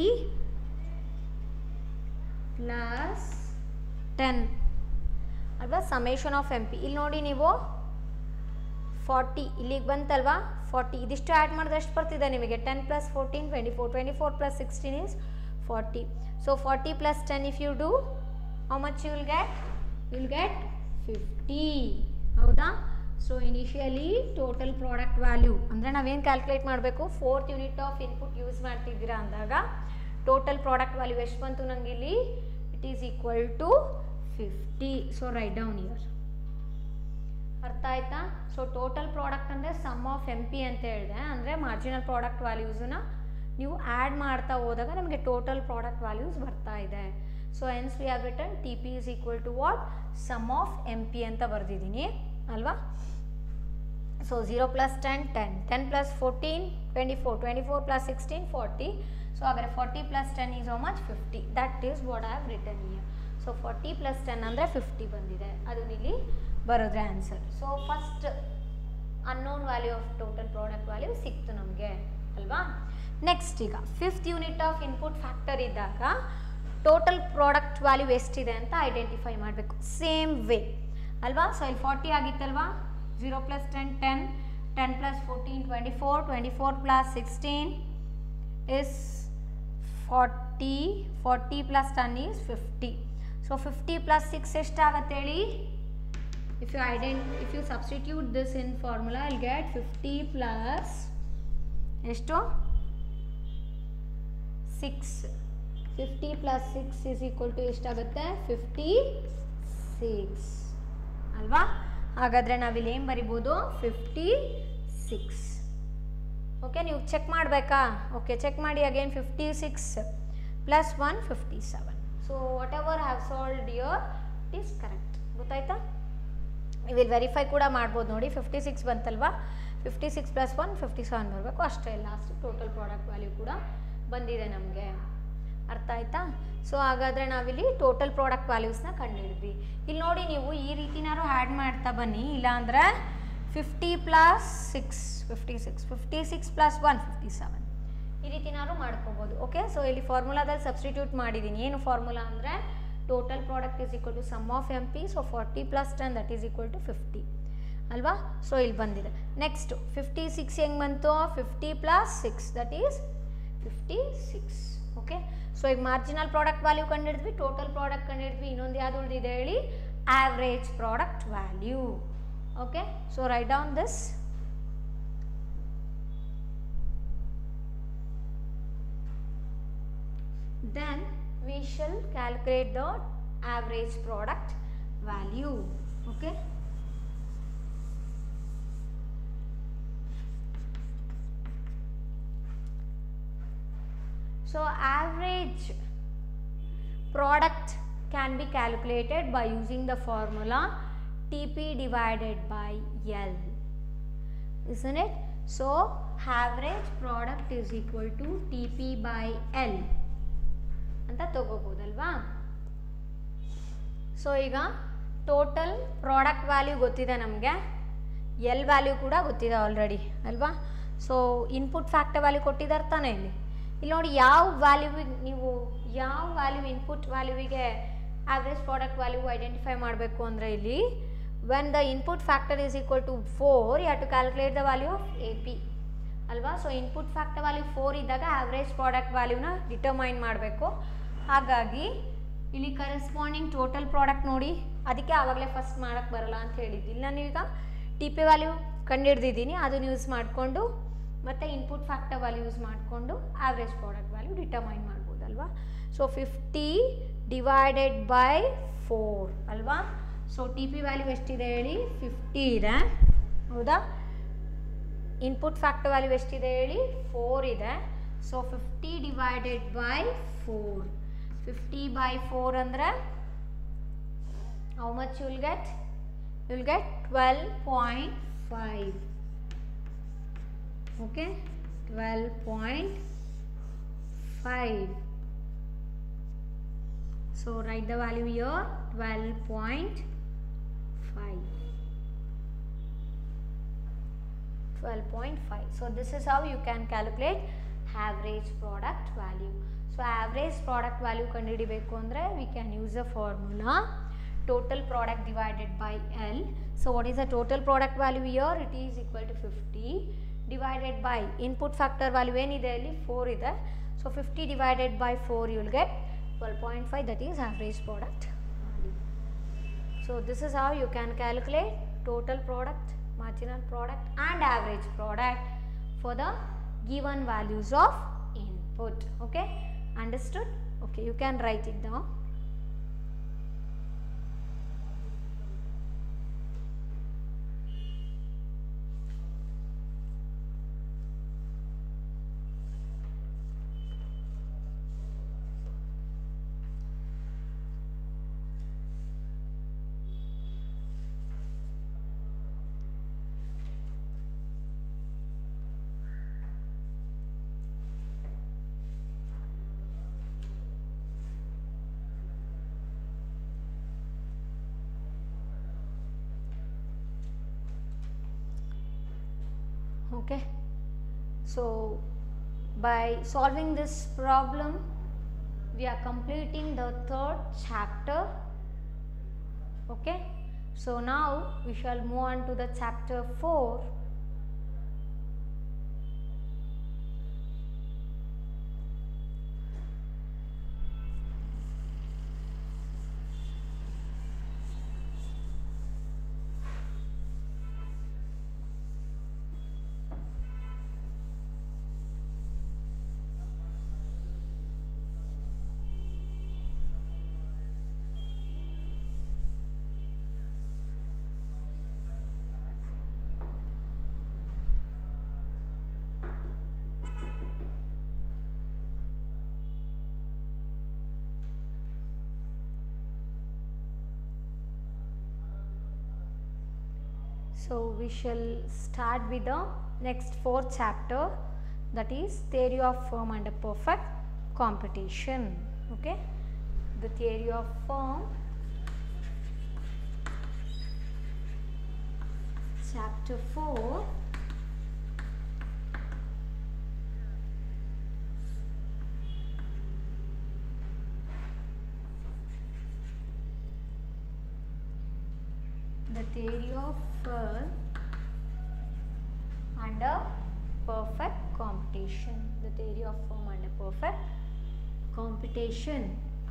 ಪ್ಲಸ್ ಟೆನ್ ಅಲ್ವಾ, ಸಮೇಷನ್ ಆಫ್ ಎಮ್ ಪಿ. ಇಲ್ಲಿ ನೋಡಿ ನೀವು ಫಾರ್ಟಿ ಇಲ್ಲಿಗೆ ಬಂತಲ್ವಾ, ಫಾರ್ಟಿ ಇದಿಷ್ಟು ಆ್ಯಡ್ ಮಾಡಿದ್ರೆ ಎಷ್ಟು ಬರ್ತಿದೆ ನಿಮಗೆ? Ten plus fourteen, twenty four, twenty four plus sixteen is forty. So forty plus ten if you do, how much you will get? You will get fifty, ಹೌದಾ? So initially total product value ಅಂದರೆ ನಾವೇನು calculate ಮಾಡಬೇಕು? Fourth unit of input use ಮಾಡ್ತಿದ್ದೀರಾ ಅಂದಾಗ total product value ಎಷ್ಟು ಬಂತು ನನಗೆ ಇಲ್ಲಿ? It is equal to fifty. So write down here. ಅರ್ಥ ಆಯ್ತಾ? ಸೊ ಟೋಟಲ್ ಪ್ರಾಡಕ್ಟ್ ಅಂದರೆ ಸಮ್ ಆಫ್ ಎಮ್ ಪಿ ಅಂತ ಹೇಳಿದೆ, ಅಂದರೆ ಮಾರ್ಜಿನಲ್ ಪ್ರಾಡಕ್ಟ್ ವ್ಯಾಲ್ಯೂಸನ್ನ ನೀವು ಆ್ಯಡ್ ಮಾಡ್ತಾ ಹೋದಾಗ ನಮಗೆ ಟೋಟಲ್ ಪ್ರಾಡಕ್ಟ್ ವ್ಯಾಲ್ಯೂಸ್ ಬರ್ತಾ ಇದೆ. So hence we have written T P is equal to what? Sum of M P ಅಂತ ಬರೆದಿದ್ದೀನಿ ಅಲ್ವಾ. So zero plus ten, ten, ten plus fourteen, twenty four, twenty four plus sixteen, forty. So ಹಾಗಾದರೆ forty plus ten is how much? Fifty. That is what I have written here. So forty plus ten ಅಂದರೆ fifty ಬಂದಿದೆ, ಅದು ಇಲ್ಲಿ ಬರೋದ್ರೆ answer. So first unknown value of total product value ಸಿಕ್ತು ನಮಗೆ ಅಲ್ವಾ. Next ಈಗ fifth unit of input factor ಇದ್ದಾಗ ಟೋಟಲ್ ಪ್ರಾಡಕ್ಟ್ ವ್ಯಾಲ್ಯೂ ಎಷ್ಟಿದೆ ಅಂತ ಐಡೆಂಟಿಫೈ ಮಾಡಬೇಕು, ಸೇಮ್ ವೇ ಅಲ್ವಾ. ಸೊ ಇಲ್ಲಿ ಫಾರ್ಟಿ ಆಗಿತ್ತಲ್ವಾ, zero plus ten, ten, ten plus fourteen, twenty four, twenty four plus sixteen is forty, forty plus ten is fifty. So fifty plus six ಎಷ್ಟಾಗತ್ತೆ ಹೇಳಿ? If you ident if you substitute this in formula will get fifty plus ಎಷ್ಟು? Six. Fifty plus six is equal to ಎಷ್ಟಾಗುತ್ತೆ? Fifty six ಅಲ್ವಾ. ಹಾಗಾದರೆ ನಾವಿಲ್ಲಿ ಏನು ಬರಿಬೋದು? Fifty six. Okay, ನೀವು ಚೆಕ್ ಮಾಡಬೇಕಾ? ಓಕೆ, ಚೆಕ್ ಮಾಡಿ again. Fifty six plus one, fifty seven. So whatever have solved your it is correct. ಗೊತ್ತಾಯ್ತಾ? ನೀವು ಇಲ್ಲಿ ವೆರಿಫೈ ಕೂಡ ಮಾಡ್ಬೋದು ನೋಡಿ. ಫಿಫ್ಟಿ ಸಿಕ್ಸ್ ಬಂತಲ್ವಾ, fifty six plus one fifty seven ಬರಬೇಕು ಅಷ್ಟೇ. ಲಾಸ್ಟ್ ಟೋಟಲ್ ಪ್ರಾಡಕ್ಟ್ ವ್ಯಾಲ್ಯೂ ಕೂಡ ಬಂದಿದೆ ನಮಗೆ. ಅರ್ಥ ಆಯ್ತಾ? ಸೊ ಹಾಗಾದರೆ ನಾವಿಲ್ಲಿ ಟೋಟಲ್ ಪ್ರಾಡಕ್ಟ್ ವ್ಯಾಲ್ಯೂಸ್ನ ಕಂಡುಹಿಡಿದ್ವಿ. ಇಲ್ಲಿ ನೋಡಿ ನೀವು ಈ ರೀತಿನಾರು ಆ್ಯಡ್ ಮಾಡ್ತಾ ಬನ್ನಿ, ಇಲ್ಲಾಂದರೆ fifty plus six fifty six fifty six plus one fifty seven ಈ ರೀತಿನಾರು ಮಾಡ್ಕೋಬೋದು. ಓಕೆ, ಸೊ ಇಲ್ಲಿ ಫಾರ್ಮುಲಾದಲ್ಲಿ ಸಬ್ಸ್ಟಿಟ್ಯೂಟ್ ಮಾಡಿದ್ದೀನಿ. ಏನು ಫಾರ್ಮುಲಾ ಅಂದರೆ total product is equal to sum of M P. So forty plus ten that is equal to fifty ಅಲ್ವಾ. So ಇಲ್ಲಿ ಬಂದಿದೆ. ನೆಕ್ಸ್ಟು ಫಿಫ್ಟಿ ಸಿಕ್ಸ್ ಹೆಂಗೆ ಬಂತು? Fifty plus six that is fifty six. Okay, so ಈಗ marginal product value ಕಂಡುಹಿಡಿದ್ವಿ, total product ಕಂಡುಹಿಡಿದ್ವಿ. ಇನ್ನೊಂದು ಯಾವುದು ಉಳಿದಿದೆ ಹೇಳಿ? Average product value. Okay, so write down this. Then we shall calculate the average product value. Okay, So average product can be calculated by using the formula T P divided by L, isn't it? So average product is equal to T P by L ಅಂತ ತಗೋಬೋದಲ್ವಾ. So ಈಗ total product value ಗೊತ್ತಿದೆ ನಮಗೆ, L value ಕೂಡ ಗೊತ್ತಿದೆ already ಅಲ್ವಾ. So input factor value ಕೊಟ್ಟಿದ್ದಾರೆ ತಾನೆ ಇಲ್ಲಿ. ಇಲ್ಲಿ ನೋಡಿ ಯಾವ ವ್ಯಾಲ್ಯೂವಿಗೆ ನೀವು ಯಾವ ವ್ಯಾಲ್ಯೂ ಇನ್ಪುಟ್ ವ್ಯಾಲ್ಯೂವಿಗೆ ಆವ್ರೇಜ್ ಪ್ರಾಡಕ್ಟ್ ವ್ಯಾಲ್ಯೂ ಐಡೆಂಟಿಫೈ ಮಾಡಬೇಕು ಅಂದರೆ ಇಲ್ಲಿ when the input factor is equal to four you have to calculate the value of A P ಅಲ್ವಾ. So input factor value four ಇದ್ದಾಗ ಆವ್ರೇಜ್ ಪ್ರಾಡಕ್ಟ್ ವ್ಯಾಲ್ಯೂನ ಡಿಟರ್ಮೈನ್ ಮಾಡಬೇಕು. ಹಾಗಾಗಿ ಇಲ್ಲಿ ಕರೆಸ್ಪಾಂಡಿಂಗ್ ಟೋಟಲ್ ಪ್ರಾಡಕ್ಟ್ ನೋಡಿ, ಅದಕ್ಕೆ ಆವಾಗಲೇ ಫಸ್ಟ್ ಮಾಡೋಕ್ಕೆ ಬರಲ್ಲ ಅಂತ ಹೇಳಿದ್ದಿಲ್ಲ. ನಾನೀಗ ಟಿ ಪಿ ವ್ಯಾಲ್ಯೂ ಕಂಡುಹಿಡ್ದಿದ್ದೀನಿ, ಅದನ್ನು ಯೂಸ್ ಮಾಡಿಕೊಂಡು ಮತ್ತು ಇನ್ಪುಟ್ ಫ್ಯಾಕ್ಟರ್ ವ್ಯಾಲ್ಯೂ ಯೂಸ್ ಮಾಡಿಕೊಂಡು ಆವ್ರೇಜ್ ಪ್ರಾಡಕ್ಟ್ ವ್ಯಾಲ್ಯೂ ಡಿಟರ್ಮೈನ್ ಮಾಡ್ಬೋದಲ್ವಾ. So fifty divided by four ಅಲ್ವಾ. ಸೊ ಟಿ ಪಿ ವ್ಯಾಲ್ಯೂ ಎಷ್ಟಿದೆ ಹೇಳಿ, ಫಿಫ್ಟಿ ಇದೆ ಹೌದಾ. ಇನ್ಪುಟ್ ಫ್ಯಾಕ್ಟರ್ ವ್ಯಾಲ್ಯೂ ಎಷ್ಟಿದೆ ಹೇಳಿ, ಫೋರ್ ಇದೆ. So fifty divided by four, fifty by four ಅಂದರೆ how much you will get, you will get twelve point five. Okay, twelve point five. So write the value here, twelve point five. twelve point five. So this is how you can calculate average product value. So average product value ಕಂಡುಹಿಡಿಬೇಕು ಅಂದರೆ we can use the formula total product divided by L. So what is the total product value here? It is equal to fifty divided by input factor value ಏನಿದೆ ಇಲ್ಲಿ four ಇದೆ. So fifty divided by four you will get twelve point five, that is average product value. So this is how you can calculate total product, marginal product and average product for the given values of input. Okay, understood? Okay, you can write it down. Okay, so by solving this problem we are completing the third chapter. Okay, so now we shall move on to the chapter four. So we shall start with the next fourth chapter, that is theory of firm under perfect competition. Okay, the theory of firm, chapter four. The theory of firm under perfect competition. The theory of firm under perfect competition.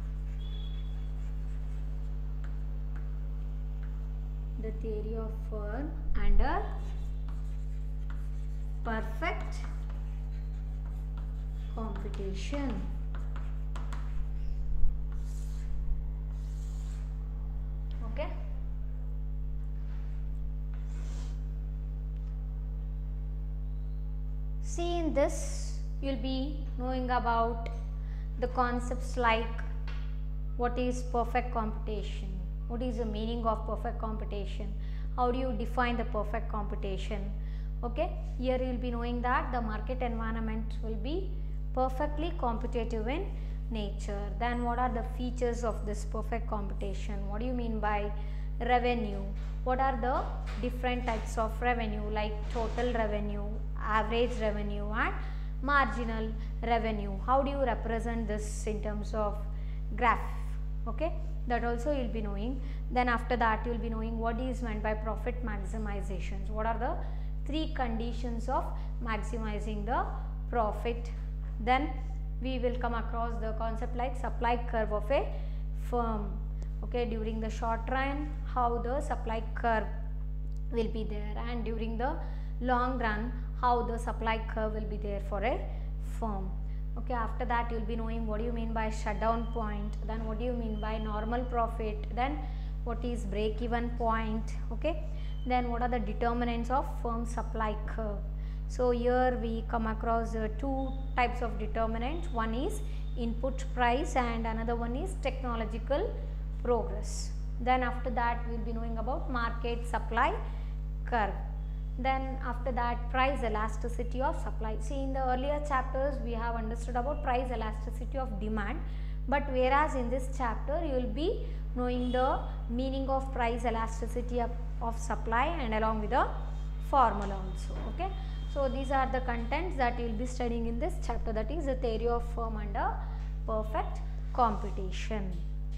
The theory of firm under perfect competition. Okay. See, in this you will be knowing about the concepts like what is perfect computation, what is the meaning of perfect computation, how do you define the perfect computation. Okay, here you will be knowing that the market environment will be perfectly competitive in nature. Then what are the features of this perfect computation? What do you mean by revenue? What are the different types of revenue, like total revenue, average revenue and marginal revenue? How do you represent this in terms of graph? Okay, that also you will be knowing. Then after that you will be knowing what is meant by profit maximizations. What are the three conditions of maximizing the profit? Then we will come across the concept like supply curve of a firm. Okay, during the short run how the supply curve will be there, and during the long run how the supply curve will be there for a firm. Okay, after that you will be knowing what do you mean by shutdown point, then what do you mean by normal profit, then what is break even point. Okay, then what are the determinants of firm supply curve. So here we come across uh, two types of determinants. One is input price and another one is technological progress. Then after that we will be knowing about market supply curve. Then after that price elasticity of supply. See, in the earlier chapters we have understood about price elasticity of demand, but whereas in this chapter you will be knowing the meaning of price elasticity of, of supply and along with the formula also. Okay, so these are the contents that you will be studying in this chapter, that is the theory of firm under perfect computation.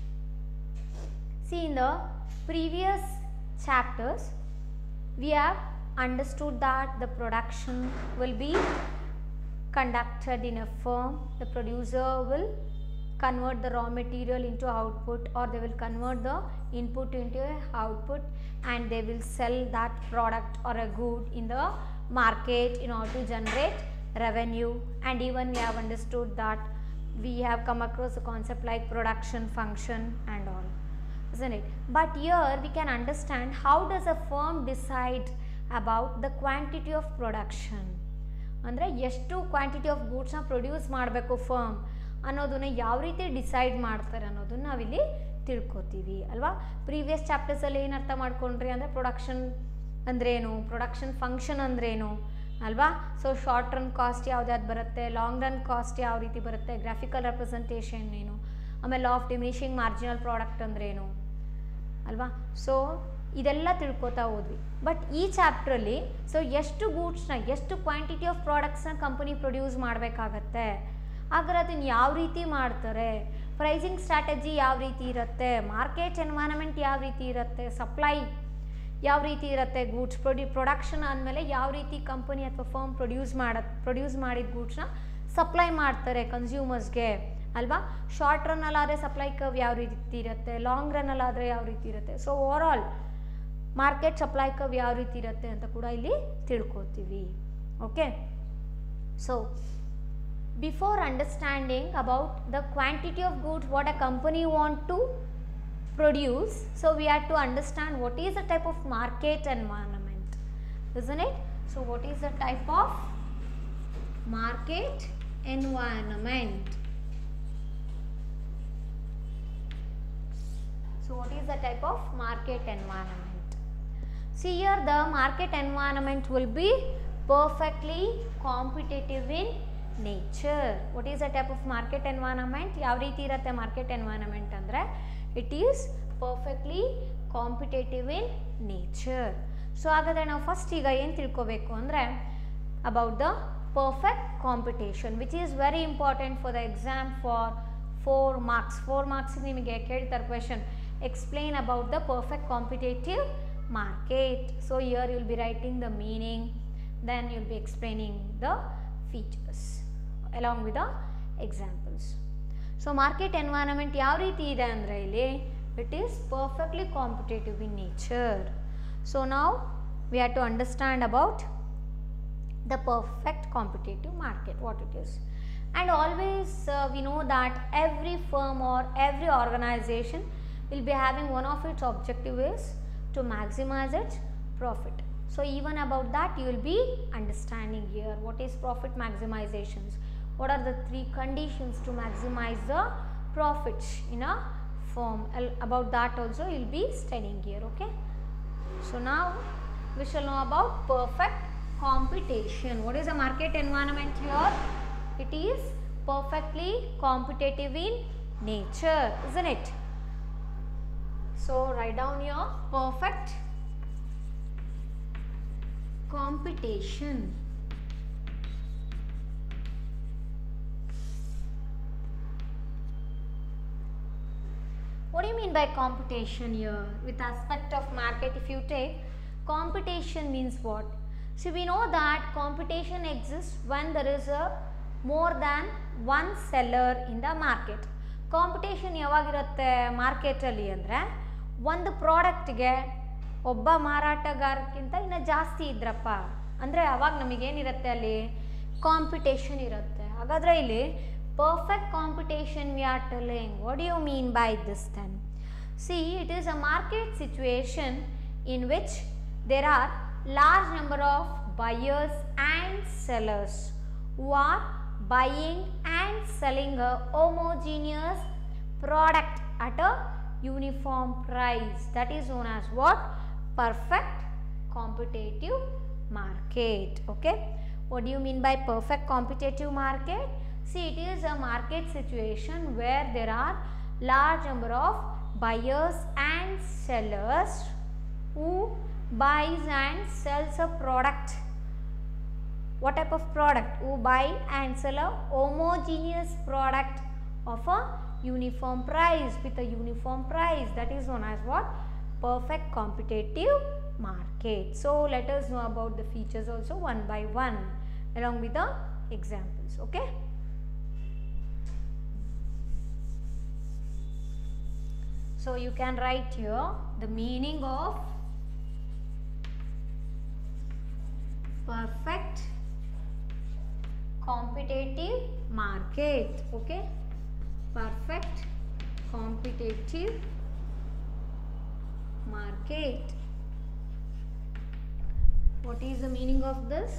See, in the previous chapters we have understood that the production will be conducted in a firm. The producer will convert the raw material into output, or they will convert the input into a output, and they will sell that product or a good in the market in order to generate revenue. And even we have understood that we have come across a concept like production function and all, isn't it? But here we can understand how does a firm decide about the quantity of production. ಅಂದರೆ ಎಷ್ಟು quantity of ಗೂಡ್ಸ್ನ produce ಮಾಡಬೇಕು firm ಅನ್ನೋದನ್ನ ಯಾವ ರೀತಿ decide ಮಾಡ್ತಾರೆ ಅನ್ನೋದನ್ನ ನಾವಿಲ್ಲಿ ತಿಳ್ಕೊತೀವಿ ಅಲ್ವಾ. ಪ್ರೀವಿಯಸ್ ಚಾಪ್ಟರ್ಸಲ್ಲಿ ಏನು ಅರ್ಥ ಮಾಡ್ಕೊಂಡ್ರಿ ಅಂದರೆ ಪ್ರೊಡಕ್ಷನ್ ಅಂದ್ರೇನು, ಪ್ರೊಡಕ್ಷನ್ ಫಂಕ್ಷನ್ ಅಂದ್ರೇನು ಅಲ್ವಾ. ಸೊ ಶಾರ್ಟ್ ರನ್ ಕಾಸ್ಟ್ ಯಾವ್ದು ಬರುತ್ತೆ, ಲಾಂಗ್ ರನ್ ಕಾಸ್ಟ್ ಯಾವ ರೀತಿ ಬರುತ್ತೆ, ಗ್ರಾಫಿಕಲ್ ರೆಪ್ರೆಸೆಂಟೇಷನ್ ಏನು, ಆಮೇಲೆ ಆಫ್ ಡಿಮಿನಿಷಿಂಗ್ ಮಾರ್ಜಿನಲ್ ಪ್ರಾಡಕ್ಟ್ ಅಂದ್ರೇನು ಅಲ್ವಾ. ಸೊ ಇದೆಲ್ಲ ತಿಳ್ಕೊತಾ ಹೋದ್ವಿ. ಬಟ್ ಈ ಚಾಪ್ಟ್ರಲ್ಲಿ ಸೊ ಎಷ್ಟು ಗೂಡ್ಸ್ನ ಎಷ್ಟು ಕ್ವಾಂಟಿಟಿ ಆಫ್ ಪ್ರಾಡಕ್ಟ್ಸ್ನ ಕಂಪನಿ ಪ್ರೊಡ್ಯೂಸ್ ಮಾಡಬೇಕಾಗತ್ತೆ, ಹಾಗಾದ್ರೆ ಅದನ್ನು ಯಾವ ರೀತಿ ಮಾಡ್ತಾರೆ, ಪ್ರೈಸಿಂಗ್ ಸ್ಟ್ರಾಟಜಿ ಯಾವ ರೀತಿ ಇರುತ್ತೆ, ಮಾರ್ಕೆಟ್ ಎನ್ವೈರನ್ಮೆಂಟ್ ಯಾವ ರೀತಿ ಇರುತ್ತೆ, ಸಪ್ಲೈ ಯಾವ ರೀತಿ ಇರುತ್ತೆ, ಗೂಡ್ಸ್ ಪ್ರೊಡ್ಯೂ ಪ್ರೊಡಕ್ಷನ್ ಆದಮೇಲೆ ಯಾವ ರೀತಿ ಕಂಪನಿ ಅಥವಾ ಫರ್ಮ್ ಪ್ರೊಡ್ಯೂಸ್ ಮಾಡ ಪ್ರೊಡ್ಯೂಸ್ ಮಾಡಿದ ಗೂಡ್ಸ್ನ ಸಪ್ಲೈ ಮಾಡ್ತಾರೆ ಕನ್ಸ್ಯೂಮರ್ಸ್ಗೆ ಅಲ್ವಾ. ಶಾರ್ಟ್ ರನ್ನಲ್ಲಾದರೆ ಸಪ್ಲೈ ಕರ್ವ್ ಯಾವ ರೀತಿ ಇರುತ್ತೆ, ಲಾಂಗ್ ರನ್ನಲ್ಲಾದರೆ ಯಾವ ರೀತಿ ಇರುತ್ತೆ. So overall market supply curve ಯಾವ ರೀತಿ ಇರುತ್ತೆ ಅಂತ ಕೂಡ ಇಲ್ಲಿ ತಿಳ್ಕೊತೀವಿ. Okay, so before understanding about the quantity of goods what a company want to produce, so we have to understand what is the type of market environment, isn't it? So what is the type of market environment? So what is the type of market environment? See here, the market environment will be perfectly competitive in nature. What is the type of market environment? ಯಾವ ರೀತಿ ಇರುತ್ತೆ market environment ಅಂದರೆ it is perfectly competitive in nature. So ಹಾಗಾದರೆ ನಾವು first ಈಗ ಏನು ತಿಳ್ಕೋಬೇಕು ಅಂದರೆ about the perfect competition, which is very important for the exam for four marks. Four marks ನಿಮಗೆ ಕೇಳ್ತಾರೆ question, explain about the perfect competitive market. So here you will be writing the meaning, then you will be explaining the features along with the examples. So market environment ಯಾವ ರೀತಿ ಇದೆ ಅಂದರೆ ಇಲ್ಲಿ it is perfectly competitive in nature. So ನಾವು we have to understand about the perfect competitive market, what it is. And always we know that every firm or every organisation will be having one of its objective is to maximise its profit. So even about that you will be understanding here what is profit maximizations, what are the three conditions to maximize the profits in a firm. About that also you will be studying here. Okay, so now we shall know about perfect competition. What is the market environment here? It is perfectly competitive in nature, isn't it? So write down your perfect competition. What do you mean by competition here? With aspect of market, if you take, competition means what? So we know that competition exists when there is a more than one seller in the market. Competition ಯಾವಾಗಿರುತ್ತೆ ಮಾರ್ಕೆಟಲ್ಲಿ ಅಂದರೆ ಒಂದು ಪ್ರಾಡಕ್ಟ್ಗೆ ಒಬ್ಬ ಮಾರಾಟಗಾರಕ್ಕಿಂತ ಇನ್ನು ಜಾಸ್ತಿ ಇದ್ರಪ್ಪ ಅಂದರೆ ಅವಾಗ ನಮಗೇನಿರುತ್ತೆ ಅಲ್ಲಿ ಕಾಂಪಿಟೇಷನ್ ಇರುತ್ತೆ. ಹಾಗಾದರೆ ಇಲ್ಲಿ perfect competition we are telling. What do you mean by this then? See, it is a market situation in which there are large number of buyers and sellers who are buying and selling a homogeneous product at a uniform price. That is known as what? Perfect competitive market. Okay, what do you mean by perfect competitive market? See, it is a market situation where there are large number of buyers and sellers who buys and sells a product. What type of product? Who buy and sell a homogeneous product of a uniform price, with a uniform price. That is known as what? Perfect competitive market. So let us know about the features also one by one along with the examples. Okay. So you can write here the meaning of perfect competitive market. Okay, perfect competitive market. What is the meaning of this?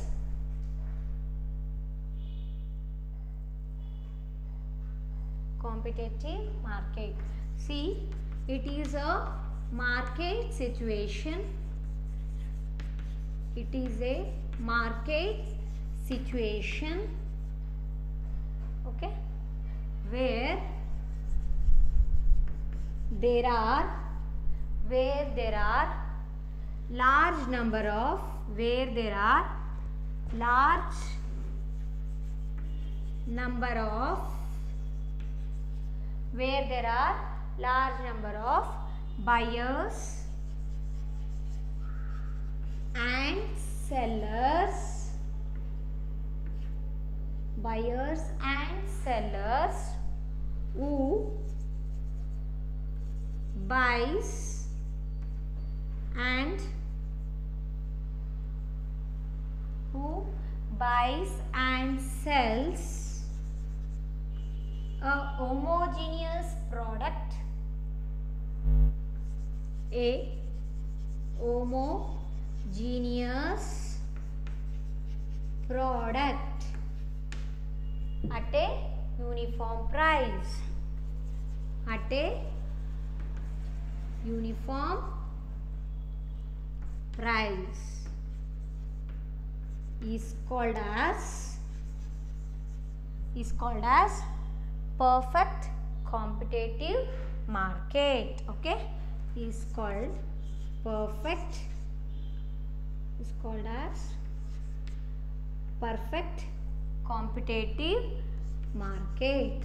Competitive market. See, it is a market situation. It is a market situation, okay, where there are where there are large number of where there are large number of where there are large number of buyers and sellers buyers and sellers who buys and who buys and sells a homogeneous product a homogeneous product at a uniform price at a uniform price is called as is called as perfect competitive market. Okay, is called perfect is called as perfect competitive market.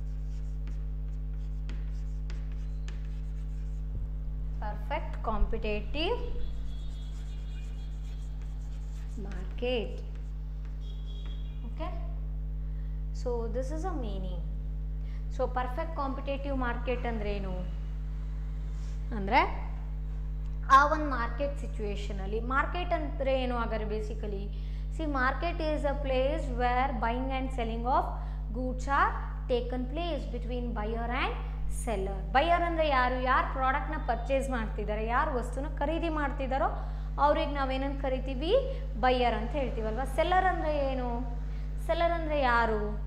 Perfect competitive market. Okay, so this is a meaning. So perfect competitive market ಅಂದ್ರೆ ಏನು ಅಂದರೆ ಆ ಒಂದು market ಸಿಚುವೇಶನಲ್ಲಿ market ಅಂದರೆ ಏನು ಹಾಗಾದ್ರೆ basically see market is a place where buying and selling of goods are taken place between buyer and seller. Buyer ಅಂದರೆ ಯಾರು ಯಾರು ಪ್ರಾಡಕ್ಟ್ನ ಪರ್ಚೇಸ್ ಮಾಡ್ತಿದ್ದಾರೆ ಯಾರು ವಸ್ತುನ ಖರೀದಿ ಮಾಡ್ತಿದ್ದಾರೋ ಅವ್ರಿಗೆ ನಾವೇನಂತ ಕರಿತೀವಿ ಬೈಯರ್ ಅಂತ ಹೇಳ್ತೀವಲ್ವ. ಸೆಲ್ಲರ್ ಅಂದರೆ ಏನು? ಸೆಲ್ಲರ್ ಅಂದರೆ ಯಾರು?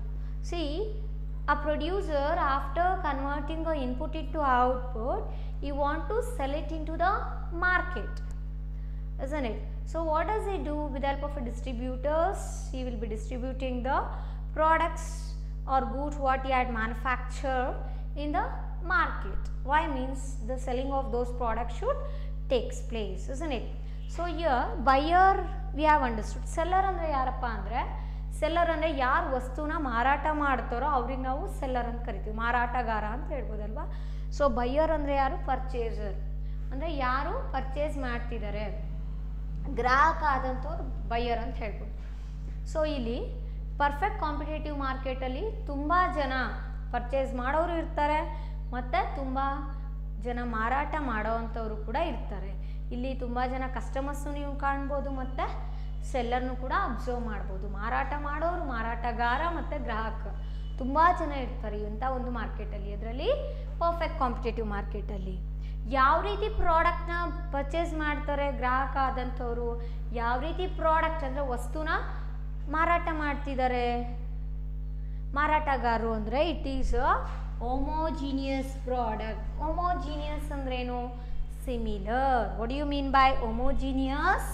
See, a producer, after converting a input into output, he want to sell it into the market, isn't it? So what does he do with the help of a distributors? He will be distributing the products or goods what he had manufactured in the market. Why? Means the selling of those products should takes place, isn't it? So here buyer we have understood. Seller andre yarappa andre, seller ಅಂದರೆ ಯಾರು ವಸ್ತುನ ಮಾರಾಟ ಮಾಡ್ತಾರೋ ಅವ್ರಿಗೆ ನಾವು seller ಅಂತ ಕರಿತೀವಿ, ಮಾರಾಟಗಾರ ಅಂತ ಹೇಳ್ಬೋದಲ್ವಾ. ಸೊ ಬೈಯರ್ ಅಂದರೆ ಯಾರು? ಪರ್ಚೇಸರ್ ಅಂದರೆ ಯಾರು ಪರ್ಚೇಸ್ ಮಾಡ್ತಿದ್ದಾರೆ, ಗ್ರಾಹಕ ಆದಂಥವ್ರು ಬೈಯರ್ ಅಂತ ಹೇಳ್ಬೋದು. ಸೊ ಇಲ್ಲಿ ಪರ್ಫೆಕ್ಟ್ ಕಾಂಪಿಟೇಟಿವ್ ಮಾರ್ಕೆಟಲ್ಲಿ ತುಂಬ ಜನ ಪರ್ಚೇಸ್ ಮಾಡೋರು ಇರ್ತಾರೆ ಮತ್ತು ತುಂಬ ಜನ ಮಾರಾಟ ಮಾಡೋ ಅಂಥವರು ಕೂಡ ಇರ್ತಾರೆ. ಇಲ್ಲಿ ತುಂಬ ಜನ ಕಸ್ಟಮರ್ಸು ನೀವು ಕಾಣ್ಬೋದು ಮತ್ತು ಸೆಲ್ಲರ್ನು ಕೂಡ ಅಬ್ಸರ್ವ್ ಮಾಡ್ಬೋದು. ಮಾರಾಟ ಮಾಡೋರು, ಮಾರಾಟಗಾರ ಮತ್ತು ಗ್ರಾಹಕ ತುಂಬ ಜನ ಇರ್ತಾರೆ ಇಂಥ ಒಂದು ಮಾರ್ಕೆಟಲ್ಲಿ. ಅದರಲ್ಲಿ ಪರ್ಫೆಕ್ಟ್ ಕಾಂಪಿಟೇಟಿವ್ ಮಾರ್ಕೆಟಲ್ಲಿ ಯಾವ ರೀತಿ ಪ್ರಾಡಕ್ಟ್ನ ಪರ್ಚೇಸ್ ಮಾಡ್ತಾರೆ ಗ್ರಾಹಕ ಆದಂಥವ್ರು, ಯಾವ ರೀತಿ ಪ್ರಾಡಕ್ಟ್ ಅಂದರೆ ವಸ್ತುನ ಮಾರಾಟ ಮಾಡ್ತಿದ್ದಾರೆ ಮಾರಾಟಗಾರರು ಅಂದರೆ it is a homogeneous product. Homogeneous ಅಂದ್ರೇನು? Similar. What do you mean by homogeneous?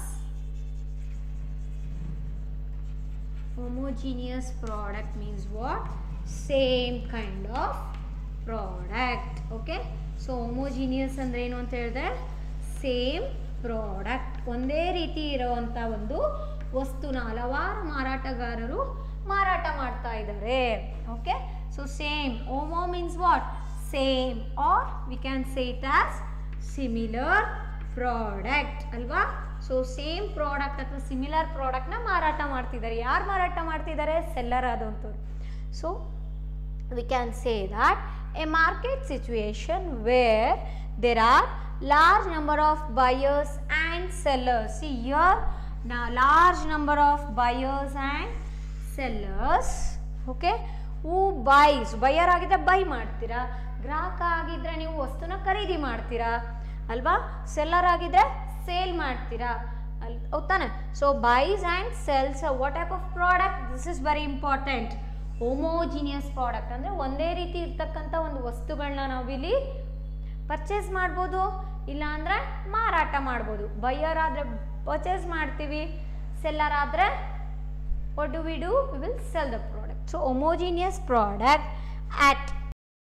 Homogeneous product means what? Same kind of product. Okay, so homogeneous ಅಂದ್ರೆ ಏನು ಅಂತ ಹೇಳಿದ್ರೆ ಸೇಮ್ ಪ್ರಾಡಕ್ಟ್, ಒಂದೇ ರೀತಿ ಇರುವಂತ ಒಂದು ವಸ್ತುನ ಹಲವಾರು ಮಾರಾಟಗಾರರು ಮಾರಾಟ ಮಾಡ್ತಾ ಇದ್ದಾರೆ. Okay, so same. Homo means what? Same, or we can say it as similar product ಅಲ್ವಾ. ಸೊ ಸೇಮ್ ಪ್ರಾಡಕ್ಟ್ ಅಥವಾ ಸಿಮಿಲರ್ ಪ್ರಾಡಕ್ಟ್ನ ಮಾರಾಟ ಮಾಡ್ತಿದ್ದಾರೆ. ಯಾರು ಮಾರಾಟ ಮಾಡ್ತಿದ್ದಾರೆ? ಸೆಲ್ಲರ್ ಆದಂಥವ್ರು. So we can say that a market situation where there are large number of buyers and sellers. See here large number of buyers and sellers. Okay, who buys, buyer ಆಗಿದ್ರೆ buy ಮಾಡ್ತೀರಾ, ಗ್ರಾಹಕ ಆಗಿದ್ರೆ ನೀವು ವಸ್ತುನ ಖರೀದಿ ಮಾಡ್ತೀರಾ ಅಲ್ವಾ, ಸೆಲ್ಲರ್ ಆಗಿದ್ರೆ ಸೇಲ್ ಮಾಡ್ತೀರಾ ಅಲ್ ಹೌದಾನೆ. So buys and sales what type of product? This is very important. Homogeneous product ಅಂದರೆ ಒಂದೇ ರೀತಿ ಇರ್ತಕ್ಕಂಥ ಒಂದು ವಸ್ತುಗಳನ್ನ ನಾವಿಲ್ಲಿ ಪರ್ಚೇಸ್ ಮಾಡ್ಬೋದು, ಇಲ್ಲ ಅಂದರೆ ಮಾರಾಟ ಮಾಡ್ಬೋದು. ಬೈಯರ್ ಆದರೆ ಪರ್ಚೇಸ್ ಮಾಡ್ತೀವಿ, ಸೆಲ್ಲರ್ ಆದರೆ what do we do? We will sell the product. So homogeneous product at